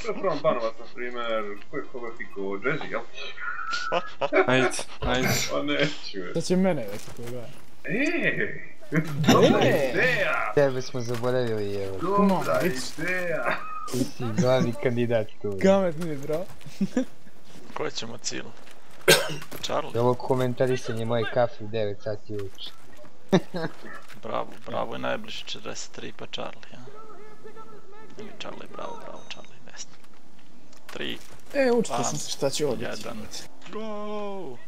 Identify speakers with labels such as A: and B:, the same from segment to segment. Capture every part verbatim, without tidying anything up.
A: da probam banovat, na primjer, koji je koga fiko, Jazzy, jel?
B: Ajde, ajde.
A: Pa neću je.
C: Sad će mene već koga.
A: Eee! Dobra ideja!
D: Tebe smo zaboravili, evo.
A: Dobra ideja!
D: Ti si glavni kandidat tu.
C: Kamet mi, bro.
B: Koje ćemo cijelo? Charlie?
D: Ovo komentarisanje moje kafe u devet sati uveče.
B: Bravo, bravo je najbliži četrdeset tri pa Charlie, ja. Ili Charlie, bravo, bravo, Charlie, desno. Tri,
C: E, učito sam se šta će ovdje.
B: jedan, go!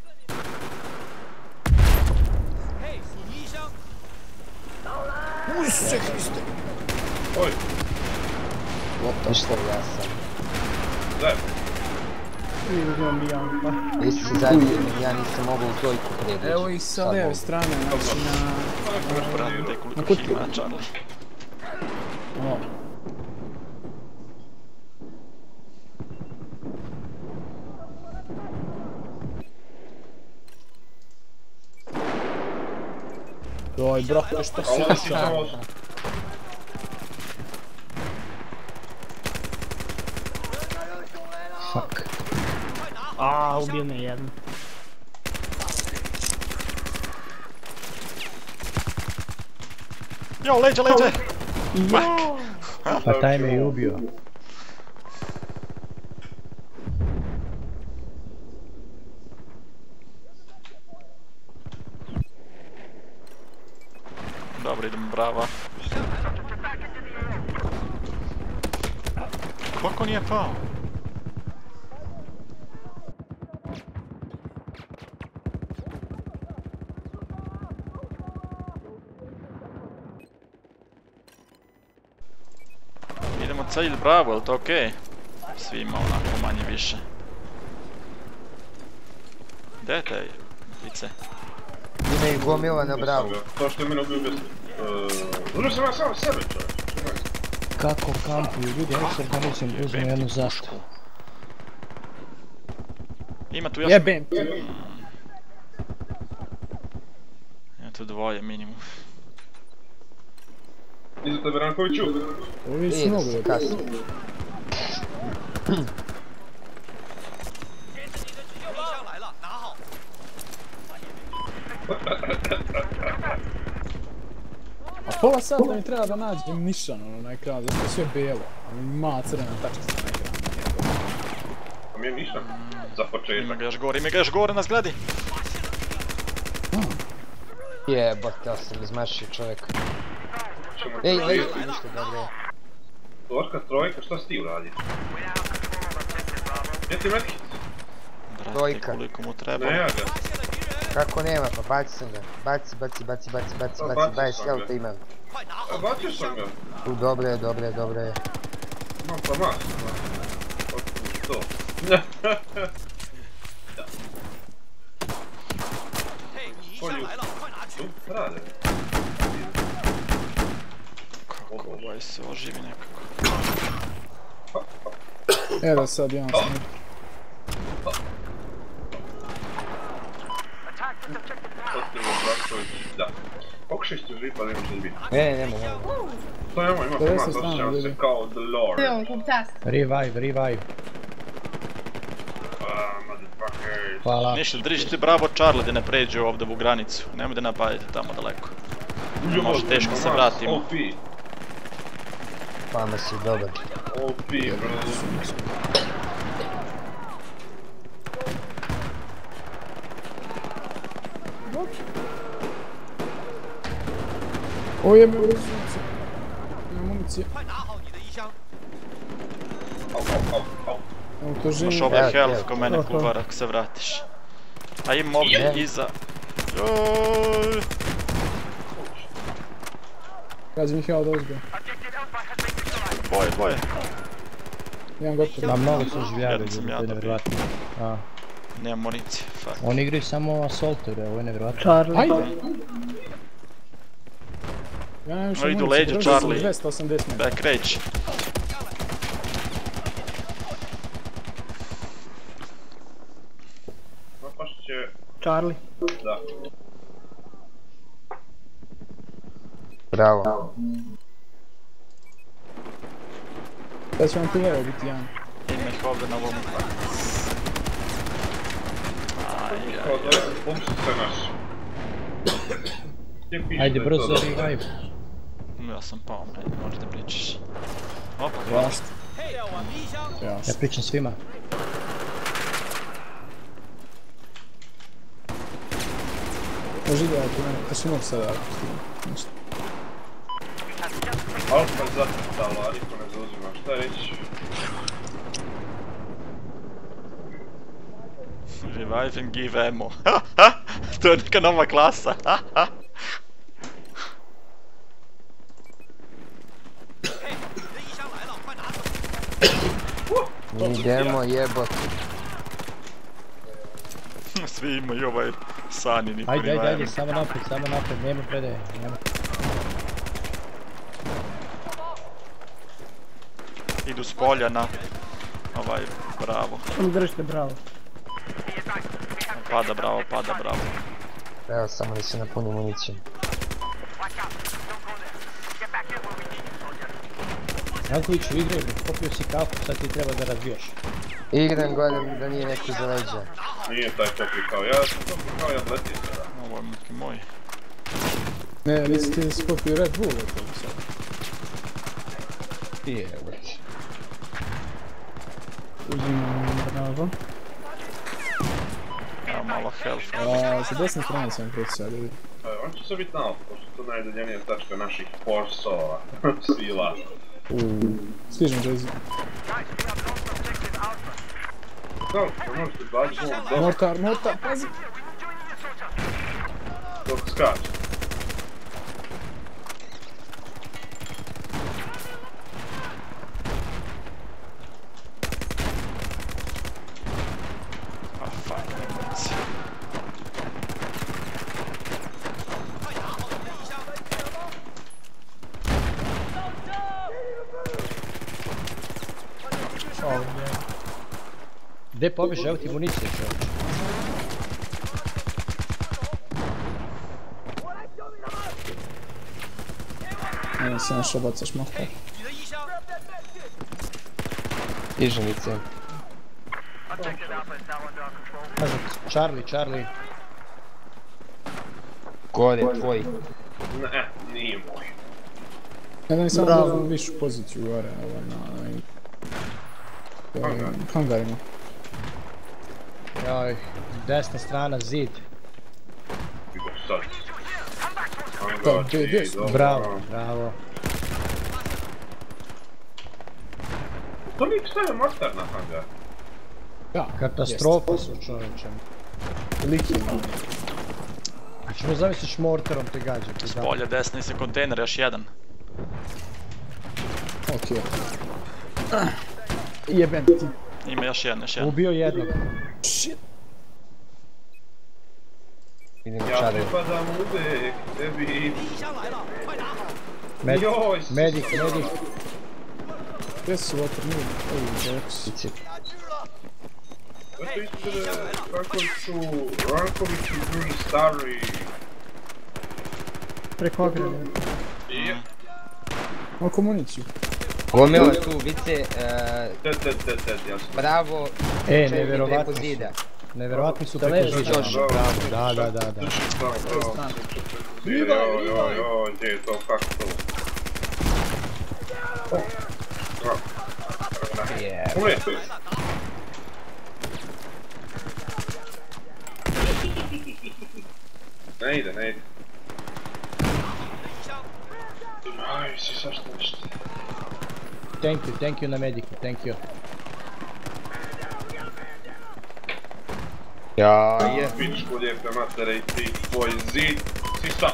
C: Use Hriste!
A: Oj!
D: Ništa, ja sam.
A: Zajedno.
C: Idem i Janka.
D: Jesi se zavijem, ja nisam mogao u trojku pređeći.
C: Evo ih sa lijeve strane, znači na...
B: Brate, koliko ih ima Charlie.
C: O. Oj, brate, šta si
A: Ovo si
C: sad?
A: samo...
D: Fuck.
E: Aaaa, ubio me jedan.
B: Jo, leđe, leđe!
E: Pa taj me i ubio.
B: Dobro, idem, brava. Kako nije pao? Idemo cilj, bravo, je li to okej? Svima onako manje više. Gdje je taj lice?
D: Ima ih gomila na bravu.
A: To što je mene ubio bez... Uzeo sam ja samo sebe, čovječ.
E: Kako kampuju ljudi, ja se organizam, uzmem jednu zastavu.
B: Ima tu još...
C: Jebem ti.
B: Ima tu dvoje minimum.
A: Iza tebe, Rankoviću.
C: Ovi su
D: Nije da
C: mnogo
D: se
C: da
D: kasno.
C: A pola sata mi treba da nađem nišan ono na ekranu, zato je sve bijelo. Ali mala crvena tačica na ekranu.
A: A mi je ništa. Za
B: Ima
A: početak.
B: ga još gore, ima ga još gore, nas gledi!
D: Jebote, ja sam izmašio čovjeka.
A: Ćemo
D: Ej,
A: to
D: leži
A: vidjeti.
D: ti ništa, dobro je.
A: Torka, trojka, šta si ti uradio? Gdje ti medkit?
B: Brate,
D: Trojka.
B: koliko mu treba.
A: Ne, ja ga.
D: Kako nema, pa baci sam ga. Baci, baci, baci, baci, baci,
A: Pa
D: baci,
A: bacio
D: dvadeset
A: sam ga.
D: jelta imam.
A: A bacio sam ga.
D: Tu, dobro je, dobro je, dobro je.
A: Ma pa mas. Otkud to? Polju. Tu, rade.
B: Kako ovaj se oživi nekako.
C: Evo sad imam sam.
A: Potrebno Braković, da. Pokušaj ste živi, pa ne može biti.
D: Ne, nema, nema.
A: To nema, ima
C: pedeset
A: format,
C: strana,
A: osjećam se
C: ljudi.
A: kao The Lord.
E: Revive, revive.
A: Ah, motherfuckers.
E: Hvala.
B: Ništa, držite bravo Charlie da ne pređe ovdje u granicu. Nemoj da napadite tamo daleko. Može teško se vratimo.
A: O P.
D: Fama si dobar.
A: O P, bro.
C: O jebe u sunce. Ima municije.
A: Au, au, au, au.
C: Evo to ženi.
B: Imaš ovaj
D: Evo,
B: health
D: evo.
B: ko mene
C: To, to.
B: kuvar ako se vratiš. A ima ovdje
D: Je.
B: iza. Joj.
C: Kaži mi heal dozgo.
B: Dvoje, dvoje.
C: Jedan gotov.
E: Ma mnogo su živjeli
B: Jedan sam
E: ljudi,
B: ja
E: to je
B: dobio.
E: nevjerojatno. A,
B: Nemam municije, fuck.
E: oni igraju samo assaultere, ovo je nevjerojatno.
F: Charlie.
C: Ajde! Ja nemam više
B: No, idu
C: municije,
B: leđa,
C: držao sam
B: Charlie.
C: dvesta osamdeset metara.
B: Back rage.
A: Napašt će...
F: Charlie.
A: Da.
D: Bravo.
C: Sad će vam tu levo biti jedan.
B: Ima ih ovdje na ovom. Aj,
A: Kao
B: aj,
A: da je pomši sve naš. Gdje piše
E: Ajde
A: da je
E: brzo
A: to dobro?
E: revive.
B: aj. Ja sam pao, ne, možda pričaš. Opa, hvala.
C: Jasno. Jasno.
E: Ja pričam svima.
C: Može da ako ne, da su imao sada. Ništa.
A: Alfa je zatrtala, a niko ne zauzima. Šta reći?
B: Revive and give ammo. To je neka nova klasa.
D: Idemo jebot.
B: Svi imaju ovaj sanini
E: Ajde, ajde, ajde,
B: revive.
E: samo naprijed, samo naprijed, nema predaje, nema.
B: Idu s polja na ovaj, bravo.
F: Držite bravo.
B: Pada bravo, pada bravo.
D: Evo samo da se napuni municijom.
E: Rankoviću, igraj, popio si kafu, sad ti treba da razbijaš.
D: Igram gore da nije neko za leđa.
A: Nije taj popikao, ja sam popikao, ja letio sada.
B: Ovo je neki moj.
C: Ne, nisi ti si popio Red Bull od toga sad.
E: Jevo.
F: Uzimam bravo.
B: Evo malo health.
C: A, sa desne strane sam proći sad, vidi.
A: E, On će se biti na alfa, pošto to najudaljenija tačka naših forsova, sila.
C: Stižem Jayzy.
A: Kao, to možete baći ono dok,
C: Mortar, mortar, pazi!
A: dok skače.
B: A fuck, emoci.
E: Gdje pobješ, evo ti municije čovječ.
C: Ne, si našao bacaš mortar.
D: Stižem lice.
E: Charlie, Charlie.
D: Gore, tvoj.
A: Ne, nije moj.
C: Ja da mi samo da višu poziciju gore, ovo na ovim...
A: Hangar.
C: Hangarima.
E: Joj, desna strana, zid.
A: Ideš sad.
C: Da,
A: Hangar,
C: gdje- gdje su?
A: dobro.
E: Bravo, bravo.
A: To nik stavio mortar na hangar.
C: Ja,
E: Katastrofa su čovječem.
C: Lik ima.
E: A ćemo zamisliš mortarom te gađa. ti
B: S
E: da.
B: polja desni se kontejner, još jedan.
C: Okej. Jebem ti.
B: Ima još jedan, još jedan.
E: Ubio jednog.
C: Shit.
D: Idemo
A: Ja
D: čare.
A: pripadam uvek tebi.
E: Med,
A: Joj,
E: medik, medik.
C: Gdje su water mid? Ovi, box.
A: Eto ispred kako su Ranković i drugi stari.
F: Preko ograde.
A: I
C: Oko municiju.
D: Gomila tu, vice, eh,
A: ted, ted, ted, ted, jasno.
D: bravo.
E: E,
D: čovjek
E: nevjerovatno
D: preko
E: su.
D: zida.
E: Nevjerovatni su
F: Da
E: preko
F: leži,
E: zida.
D: Josh.
E: Bravo, da, da, da, da.
A: Bravo, bravo. Joj, joj, joj, gdje je to, kako to? Bravo.
D: Je.
A: Ule, ne ide, ne ide. Aj, si sašto nešto.
E: Thank you, thank you na mediku, thank you.
D: Ja, je.
A: Pičku lijepe matere i ti tvoj zid. Si sa.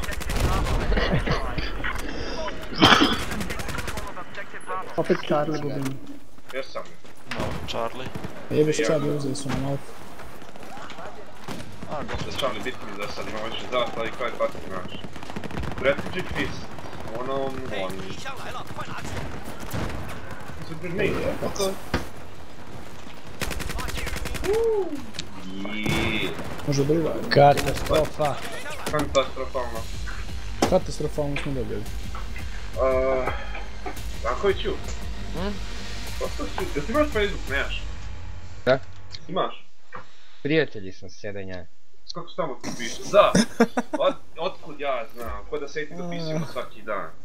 F: Opet Charlie gubim.
A: Jesam.
B: No, Charlie.
C: Jebeš Charlie, uzeli su nam alfa.
B: A, go.
A: Da Charlie bitni da sad imamo više zastava i kaj pati naš. Strategic fist. One on one. Is it grenade? Okay. Jeee.
C: Može briva.
E: Katastrofa.
A: Katastrofalno.
C: Katastrofalno smo dobili.
A: Uh, Rankoviću, Pa to si, jel ti imaš Facebook, nemaš?
D: Da?
A: Imaš?
D: Prijatelji smo sjedenja.
A: Kako se tamo ti piše? Da! Od, otkud ja znam, ko da se ti dopisujemo svaki dan.